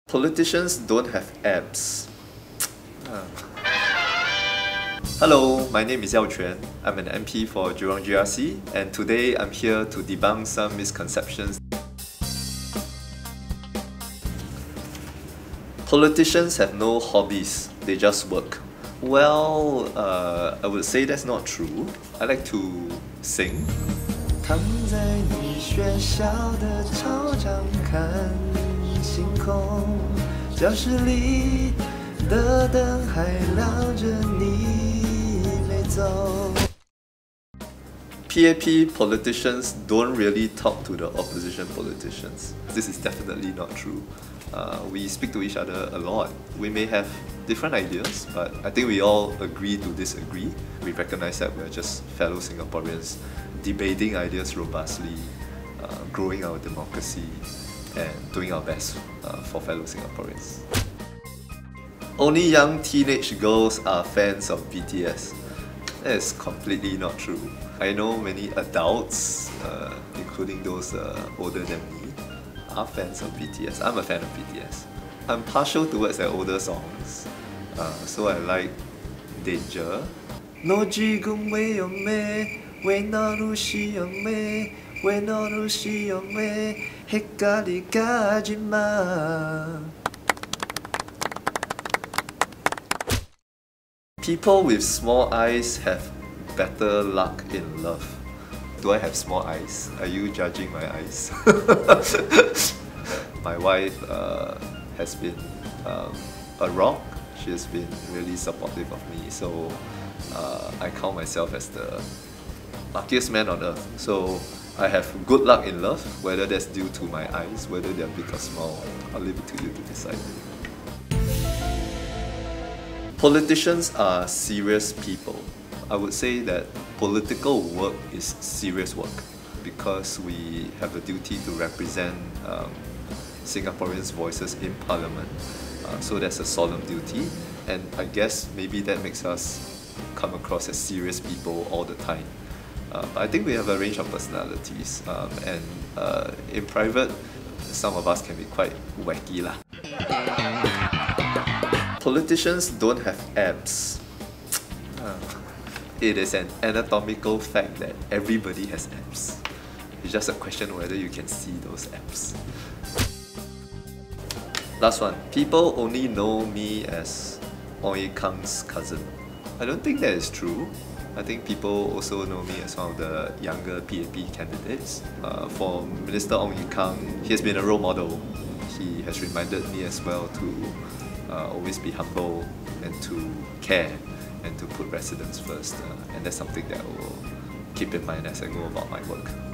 Politicians don't have abs. Ah. Hello, my name is Yao Quan. I'm an MP for Jurong GRC, and today I'm here to debunk some misconceptions. Politicians have no hobbies, they just work. Well, I would say that's not true. I like to sing. 躺在你学校的操场看星空，教室里的灯还亮着，你没走。PAP politicians don't really talk to the opposition politicians. This is definitely not true. We speak to each other a lot. We may have different ideas, but I think we all agree to disagree. We recognize that we're just fellow Singaporeans debating ideas robustly, growing our democracy, and doing our best for fellow Singaporeans. Only young teenage girls are fans of BTS. That is completely not true. I know many adults, including those older than me, are fans of BTS. I'm a fan of BTS. I'm partial towards their older songs, so I like Danger. No jigung we yome, we no rushi yome, we no rushi yome, hikari kajima. People with small eyes have better luck in love. Do I have small eyes? Are you judging my eyes? My wife has been a rock. She has been really supportive of me, so I count myself as the luckiest man on earth. So I have good luck in love, whether that's due to my eyes, whether they're big or small. I'll leave it to you to decide. Politicians are serious people. I would say that political work is serious work because we have a duty to represent Singaporeans' voices in Parliament. So that's a solemn duty, and I guess maybe that makes us come across as serious people all the time. But I think we have a range of personalities, and in private, some of us can be quite wacky lah. Politicians don't have abs. It is an anatomical fact that everybody has abs. It's just a question whether you can see those abs. Last one. People only know me as Ong Ye Kung's cousin. I don't think that is true. I think people also know me as one of the younger PAP candidates. For Minister Ong Ye Kung, he has been a role model. He has reminded me as well to always be humble and to care and to put residents first, and that's something that I will keep in mind as I go about my work.